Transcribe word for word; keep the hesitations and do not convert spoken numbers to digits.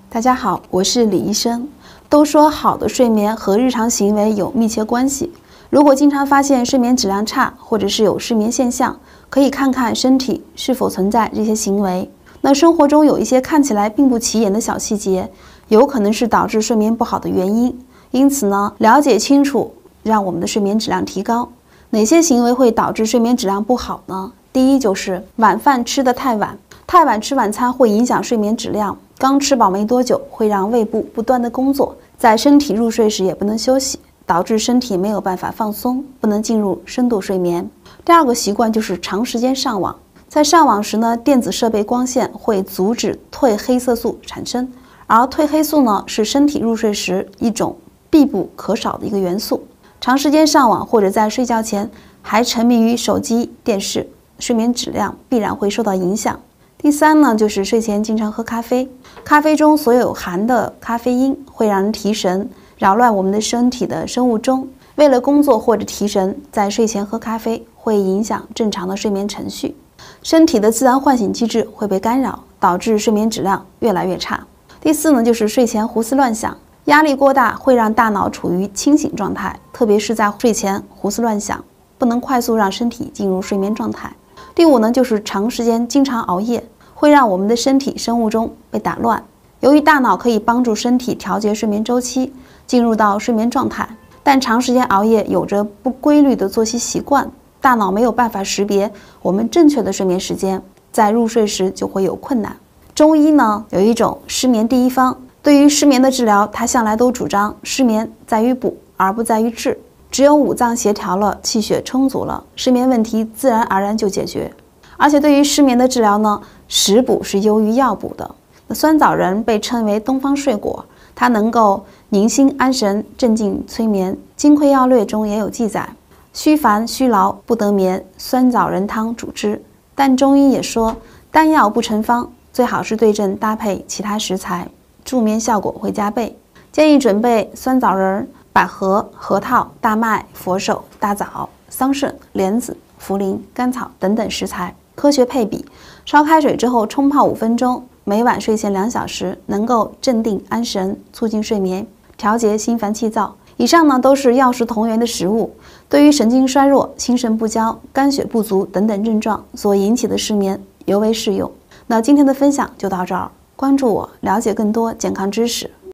大家好，我是李医生。都说好的睡眠和日常行为有密切关系。如果经常发现睡眠质量差，或者是有失眠现象，可以看看身体是否存在这些行为。那生活中有一些看起来并不起眼的小细节，有可能是导致睡眠不好的原因。因此呢，了解清楚，让我们的睡眠质量提高。哪些行为会导致睡眠质量不好呢？第一就是晚饭吃得太晚，太晚吃晚餐会影响睡眠质量。刚吃饱没多久，会让胃部不断的工作，在身体入睡时也不能休息，导致身体没有办法放松，不能进入深度睡眠。第二个习惯就是长时间上网，在上网时呢，电子设备光线会阻止褪黑色素产生，而褪黑素呢是身体入睡时一种必不可少的一个元素。长时间上网或者在睡觉前还沉迷于手机、电视，睡眠质量必然会受到影响。第三呢，就是睡前经常喝咖啡，咖啡中所有含的咖啡因会让人提神，扰乱我们的身体的生物钟。为了工作或者提神，在睡前喝咖啡会影响正常的睡眠程序，身体的自然唤醒机制会被干扰，导致睡眠质量越来越差。第四呢，就是睡前胡思乱想，压力过大会让大脑处于清醒状态，特别是在睡前胡思乱想，不能快速让身体进入睡眠状态。第五呢，就是长时间经常熬夜，会让我们的身体生物钟被打乱。由于大脑可以帮助身体调节睡眠周期，进入到睡眠状态，但长时间熬夜有着不规律的作息习惯，大脑没有办法识别我们正确的睡眠时间，在入睡时就会有困难。中医呢有一种失眠第一方，对于失眠的治疗，它向来都主张失眠在于补，而不在于治。只有五脏协调了，气血充足了，失眠问题自然而然就解决。而且对于失眠的治疗呢，食补是优于药补的。那酸枣仁被称为东方睡果，它能够宁心安神、镇静催眠。《金匮要略》中也有记载，虚烦虚劳不得眠，酸枣仁汤主之。但中医也说，单药不成方，最好是对症搭配其他食材，助眠效果会加倍。建议准备酸枣仁、百合、核桃、大麦、佛手、大枣、桑葚、莲子、茯苓、甘草等等食材，科学配比，烧开水之后冲泡五分钟，每晚睡前两小时，能够镇定安神，促进睡眠，调节心烦气躁。以上呢都是药食同源的食物，对于神经衰弱、心肾不交、肝血不足等等症状所引起的失眠尤为适用。那今天的分享就到这儿，关注我，了解更多健康知识。